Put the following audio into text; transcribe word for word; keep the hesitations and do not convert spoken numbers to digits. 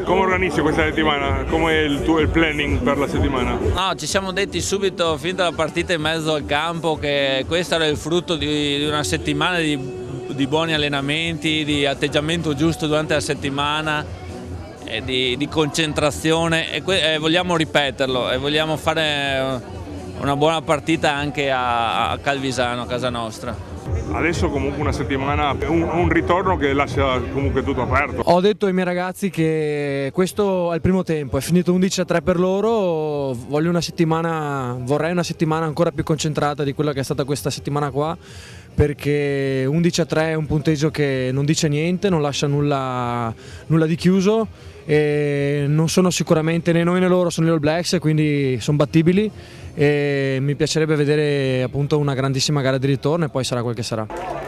come organizzi questa settimana? Come è il tuo il planning per la settimana? No, ci siamo detti subito fin dalla partita in mezzo al campo che questo era il frutto di, di una settimana di, di buoni allenamenti, di atteggiamento giusto durante la settimana, e di, di concentrazione e, e vogliamo ripeterlo e vogliamo fare una buona partita anche a, a Calvisano, a casa nostra. Adesso comunque una settimana, un, un ritorno che lascia comunque tutto aperto. Ho detto ai miei ragazzi che questo è il primo tempo, è finito undici a tre per loro, voglio una settimana, vorrei una settimana ancora più concentrata di quella che è stata questa settimana qua, perché undici a tre è un punteggio che non dice niente, non lascia nulla, nulla di chiuso e non sono sicuramente né noi né loro, sono gli All Blacks, quindi sono battibili e mi piacerebbe vedere appunto una grandissima gara di ritorno e poi sarà quel che sarà.